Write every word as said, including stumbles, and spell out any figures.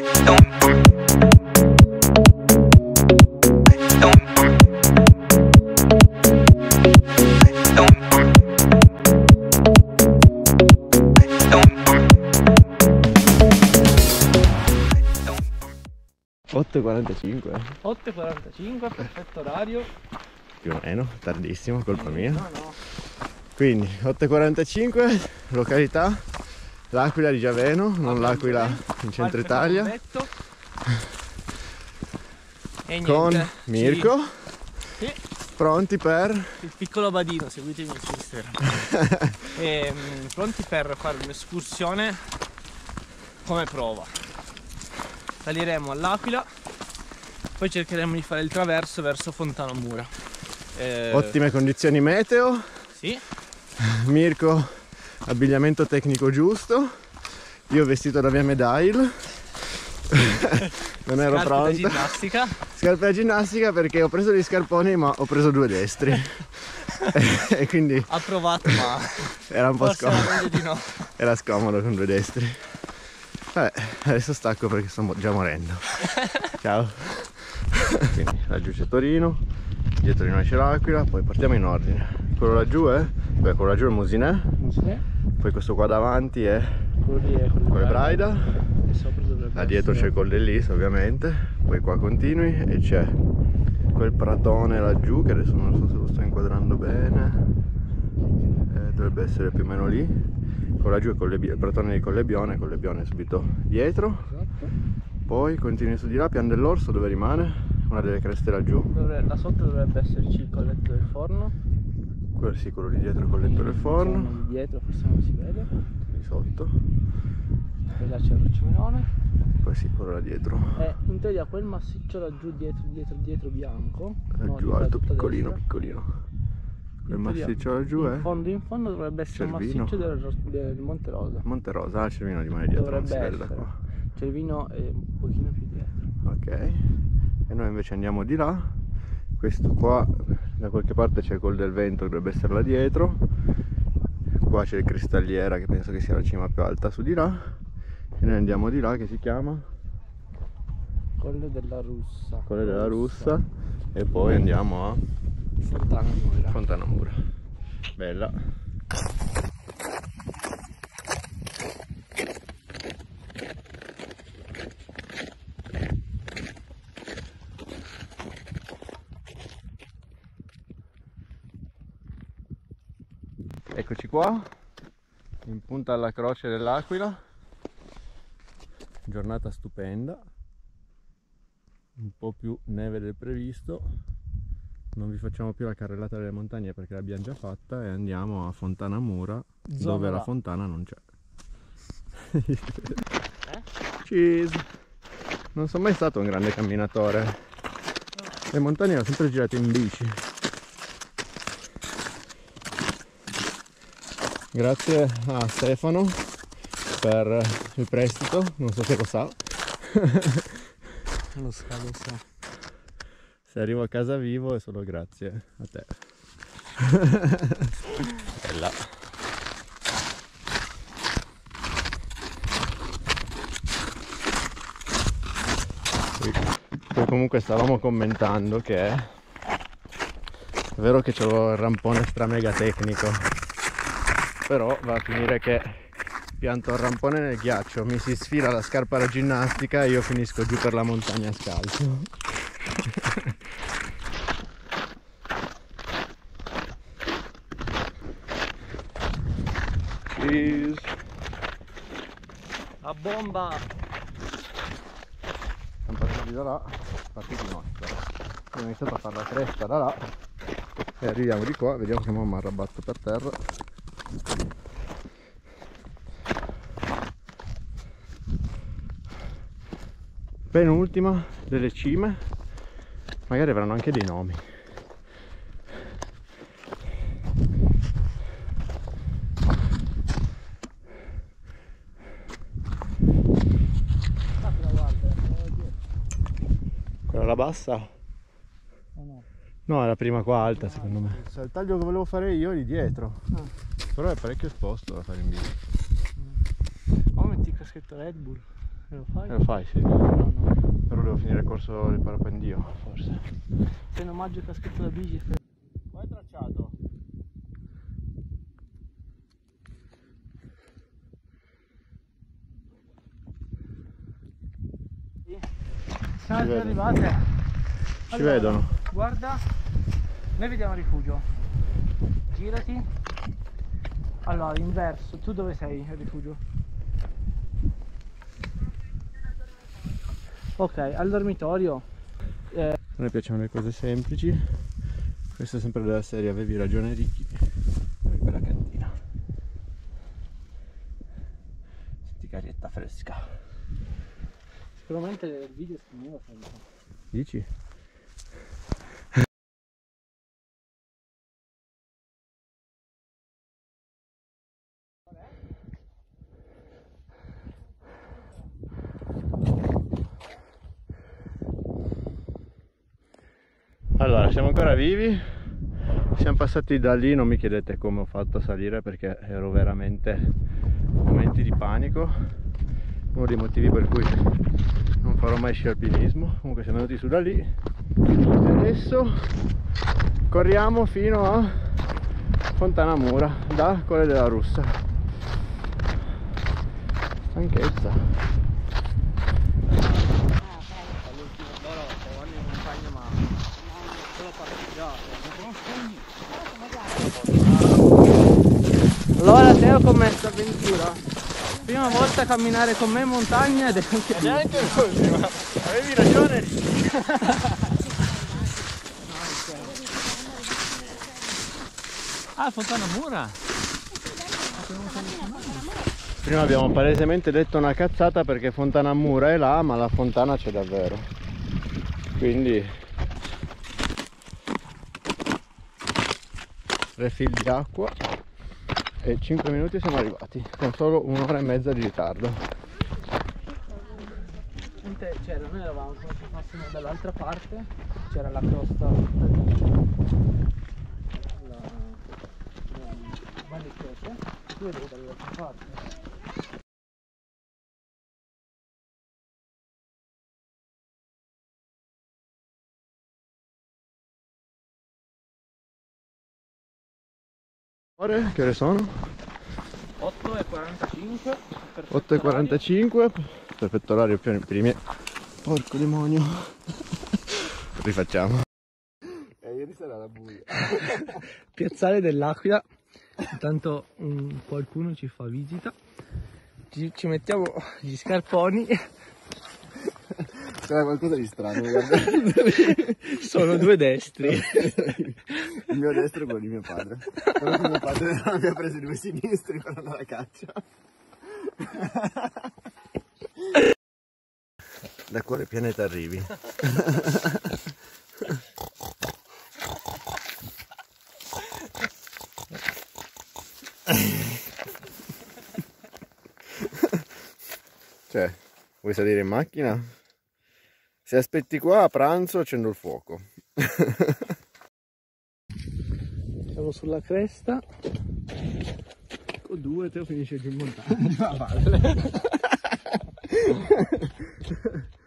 otto e quarantacinque. otto e quarantacinque, perfetto orario. Più o meno, tardissimo, colpa mia. No, no. Quindi otto e quarantacinque, località L'Aquila di Giaveno, non L'Aquila in centro Italia. E con niente, Mirko. Sì. Sì. Pronti per il piccolo badino, seguitemi su Instagram. E, mh, pronti per fare un'escursione come prova. Saliremo all'Aquila, poi cercheremo di fare il traverso verso Fontana Mura. Eh, ottime condizioni meteo. Sì. Mirko, abbigliamento tecnico giusto. Io vestito da via Medail. Non ero Scarpe pronto. da ginnastica. Scarpe da ginnastica perché ho preso gli scarponi ma ho preso due destri. E quindi ha provato ma era un po' forse scomodo. era meglio di no. Era scomodo con due destri. Vabbè, adesso stacco perché sto già morendo. Ciao. Quindi laggiù c'è Torino, dietro di noi c'è L'Aquila, poi partiamo in ordine. Quello laggiù è? Beh, quello laggiù è Mosinè. Mosinè. Poi questo qua davanti è quello lì è Colle Braida. E sopra dovrebbe Là dietro c'è il Colle Lis ovviamente. Poi qua continui e c'è quel pratone laggiù che adesso non so se lo sto inquadrando bene. Eh, dovrebbe essere più o meno lì. Quello laggiù è Colle, il pratone di Collebione, Collebione subito dietro. Esatto. Poi continui su di là, Pian dell'Orso dove rimane? Una delle creste laggiù. Dovrebbe, là sotto dovrebbe esserci il colletto del forno. Quello sì, quello lì dietro è il colletto del forno. Lì dietro forse non si vede. Lì sotto. Poi là c'è il Rocciamelone. Poi sì, quello là dietro. E in teoria quel massiccio laggiù dietro, dietro, dietro bianco. Laggiù no, alto, tutta piccolino, destra. piccolino. Quel In teoria, massiccio laggiù è? In fondo, in fondo dovrebbe essere un Cervino. massiccio del, del Monte Rosa. Monte Rosa, ah, il Cervino rimane dietro, non si Dovrebbe vede da essere. qua. Cervino è un pochino più dietro. Ok. E noi invece andiamo di là. Questo qua, da qualche parte c'è il Col del Vento, dovrebbe essere là dietro. Qua c'è il Cristalliera che penso che sia la cima più alta su di là. E noi andiamo di là che si chiama? Colle della Russa. Colle della Russa. E poi andiamo a Fontana Mura. Fontana Mura. Bella. Eccoci qua, in punta alla Croce dell'Aquila, giornata stupenda, un po' più neve del previsto, non vi facciamo più la carrellata delle montagne perché l'abbiamo già fatta e andiamo a Fontana Mura, Zona dove là. la fontana non c'è. Eh? Cheese! Non sono mai stato un grande camminatore, le montagne le ho sempre girate in bici. Grazie a Stefano per il prestito, non so se lo sa. Lo sa, lo sa. Se arrivo a casa vivo è solo grazie a te. Bella. Poi, poi comunque stavamo commentando che è vero che c'ho il rampone stra mega tecnico, però va a finire che pianto il rampone nel ghiaccio, mi si sfila la scarpa da ginnastica e io finisco giù per la montagna scalzo. Cheese. La bomba! Siamo partiti da là, partiti nostra. Abbiamo iniziato a fare la cresta da là e arriviamo di qua, vediamo che mamma arrabatto per terra. Penultima delle cime, magari avranno anche dei nomi. Quella là bassa? Oh no. No, è la prima qua alta secondo me. Il taglio che volevo fare io è lì dietro, Ah. però è parecchio esposto da fare in bici. Oh, metti il caschetto Red Bull. Lo fai? Eh, lo fai, sì. No, no. Però devo finire il corso del parapendio, forse. Appena omaggio e caschetto da bici. Qua è tracciato. Siamo vedono. arrivate. Ci Allora, vedono. Guarda, noi vediamo il rifugio. Girati. Allora, inverso. Tu dove sei il rifugio? Ok, al dormitorio. A noi piacciono le cose semplici. Questo è sempre della serie Avevi ragione Ricky. E quella cantina. Senti che arietta fresca. Sicuramente il video si muove sempre. Dici? Allora, siamo ancora vivi, siamo passati da lì, non mi chiedete come ho fatto a salire perché ero veramente in momenti di panico, uno dei motivi per cui non farò mai sci alpinismo. Comunque siamo venuti su da lì e adesso corriamo fino a Fontanamura da Colle della Russa. Stanchezza. Allora Teo, com'è questa avventura? Prima volta a camminare con me in montagna ed è anche Ed è anche l'ultima, avevi ragione. Ah, Fontanamura! Prima abbiamo palesemente detto una cazzata perché Fontanamura è là, ma la fontana c'è davvero. Quindi refill di acqua e cinque minuti siamo arrivati, con solo un'ora e mezza di ritardo. C'era, noi eravamo come se fossimo dall'altra parte, c'era la costa, la, la Valle Chiese, e tu vedevi dall'altra parte. Ore? Che ore sono? otto e quarantacinque. otto e quarantacinque, perfetto orario per i miei. Porco demonio. Rifacciamo. E ieri sera la buia. Piazzale dell'Aquila, intanto um, qualcuno ci fa visita, ci, ci mettiamo gli scarponi. C'era qualcosa di strano, Sono due destri. Il mio destro e quello di mio padre. Quello che mio padre non abbia preso i due sinistri per andare a caccia. Da quale pianeta arrivi? Cioè, vuoi salire in macchina? Se aspetti qua a pranzo accendo il fuoco. Siamo sulla cresta. Con due Teo finisce giù in montagna.